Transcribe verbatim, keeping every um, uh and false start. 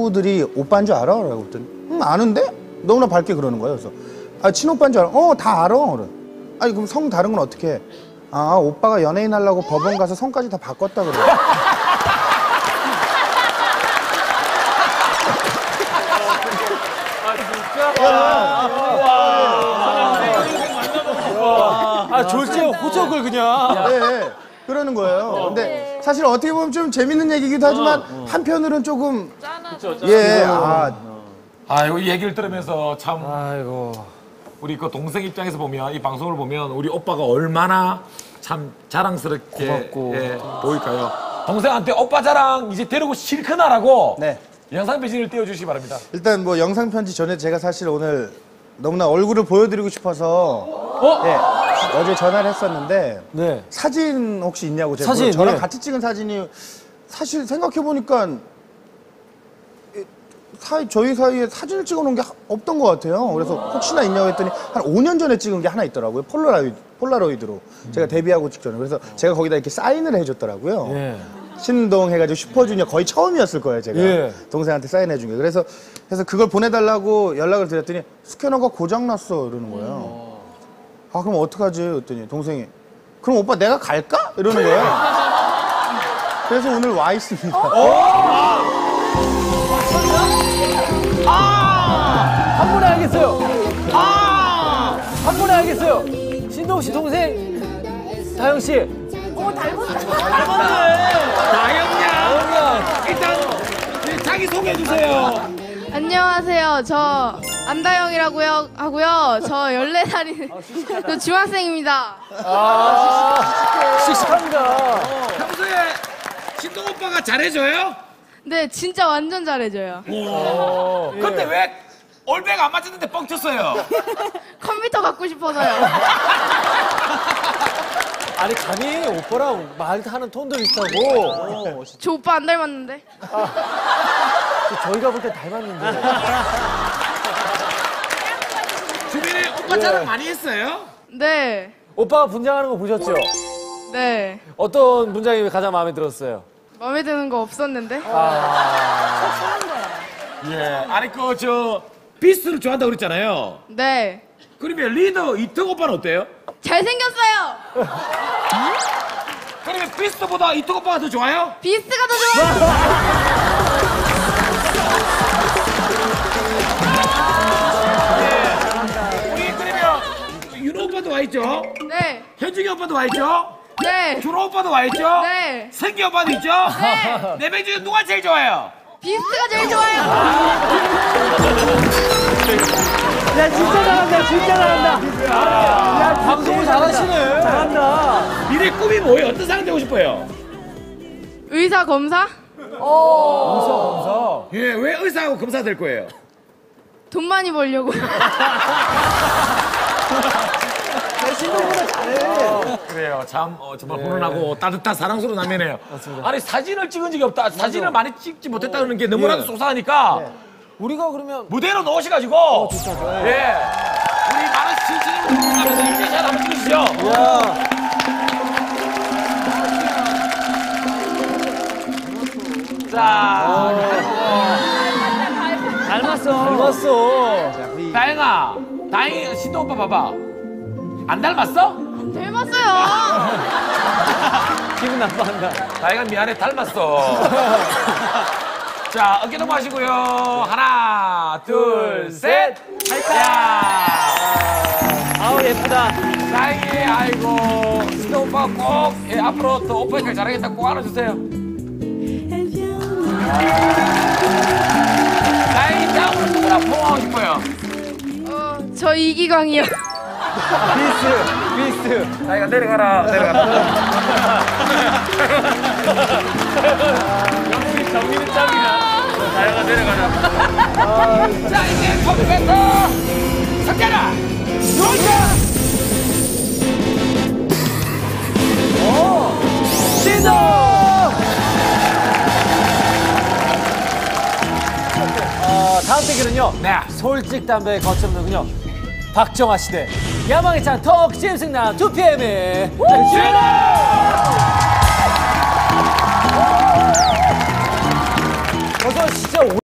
친구들이 오빠인 줄 알아? 라고 그랬더니 응, 아는데? 너무나 밝게 그러는 거예요. 그래서 아, 친오빠인 줄 알아? 어, 다 알아. 그래. 아니, 그럼 성 다른 건 어떻게 해? 아, 오빠가 연예인 하려고 법원 가서 성까지 다 바꿨다 그래. 아, 졸지에 호적을 그냥. 네, 그러는 거예요. 근데 사실 어떻게 보면 좀 재밌는 얘기기도 하지만 한편으로는 조금 예, 아, 아이고, 이 얘기를 들으면서 참 아이고. 우리 그 동생 입장에서 보면 이 방송을 보면 우리 오빠가 얼마나 참 자랑스럽게 고맙고. 예, 보일까요? 동생한테 오빠 자랑 이제 데리고 실크나라고 네. 영상 배신을 띄워주시기 바랍니다. 일단 뭐 영상 편지 전에 제가 사실 오늘 너무나 얼굴을 보여드리고 싶어서 어? 예, 어제 전화를 했었는데 네. 사진 혹시 있냐고 제가 사진, 저랑 네. 같이 찍은 사진이 사실 생각해 보니까 사이, 저희 사이에 사진을 찍어놓은 게 하- 없던 것 같아요. 그래서 혹시나 있냐고 했더니 한 오 년 전에 찍은 게 하나 있더라고요. 폴라로이드, 폴라로이드로 제가 데뷔하고 직전에. 그래서 제가 거기다 이렇게 사인을 해줬더라고요. 예. 신동 해가지고 슈퍼주니어 거의 처음이었을 거예요, 제가. 예. 동생한테 사인해준 게. 그래서, 그래서 그걸 보내달라고 연락을 드렸더니 스캐너가 고장났어, 이러는 거예요. 아, 그럼 어떡하지? 그랬더니 동생이 그럼 오빠 내가 갈까? 이러는 거예요. 그래서 오늘 와 있습니다. 한 번에 알겠어요. 아! 한 번에 알겠어요. 신동 씨 동생 다영 씨. 오, 닮았다. 나영양 일단 자기 소개해 주세요. 안녕하세요. 저 안다영이라고요 하고요. 저 열네 살인 저 중학생입니다. 아, 씩씩합니다. 평소에 신동 오빠가 잘해줘요? 네, 진짜 완전 잘해줘요. 근데 왜 올백 안 맞췄는데 뻥쳤어요? 컴퓨터 갖고 싶어서요. 아니 감히 오빠랑 말하는 톤도 비슷하고 저 오빠 안 닮았는데. 저희가 볼 때 닮았는데. 주변에 오빠 자랑 많이 했어요? 네, 오빠가 분장하는 거 보셨죠? 네. 어떤 분장이 가장 마음에 들었어요? 마음에 드는 거 없었는데. 예. 아니 그 저 비스트를 좋아한다고 그랬잖아요. 네. 그러면 리더 이특 오빠는 어때요? 잘생겼어요. 그러면 비스트보다 이특 오빠가 더 좋아요? 비스트가 더 좋아요. 우리 그러면 윤호 오빠도 와 있죠? 네, 현중이 오빠도 와 있죠? 네, 준호 오빠도 와 있죠? 네. 승기 오빠도 있죠? 네. 네 명 중에 누가 제일 좋아요? 비스트가 제일 좋아요. 야 진짜 잘한다, 진짜 잘한다. 야 방송을 잘하시네. 잘한다. 미래 꿈이 뭐예요? 어떤 사람 되고 싶어요? 의사 검사? 검사. 예, 왜 의사하고 검사 될 거예요? 돈 많이 벌려고. 신동보다 잘해. 그래요. 참 어, 정말 훈훈하고 따뜻한 사랑스러운 남매네요. 아니 사진을 찍은 적이 없다. 사진을 많이 찍지 못했다는 게 너무나도 예. 속상하니까 우리가 그러면 무대로 넣으셔가지고 예. 우리 많은 시청자분들 앞에서 인증샷 한번 찍으시죠. 야. 자, 닮았어. 닮았어. 다행아, 다행히 신동 오빠 봐봐. 안 닮았어? 닮았어요. 기분 나빠한다. 다행아 미안해 닮았어. 자, 어깨 너무 하시고요. 하나, 둘, 셋. 야. 아우 예쁘다. 다행히 아이고 신동 오빠 꼭 예, 앞으로 더 오빠 역할 잘하겠다 꼭 안아주세요. 다행히 다음으로 누구랑 포옹하고 싶어요? 어, 저 이기광이요. 비스, 비스. 다행아 내려가라 내려가라. 영민이, 영민이 짱이야. 다행아 내려가라. 자 이제 컴퓨터 상자라 놀자. 신동! 어, 다음 대결은요. 네. 솔직 담배의 거점는군요. 박정아 시대 야망의 찬 턱심 승남 투 피엠에 어서 진짜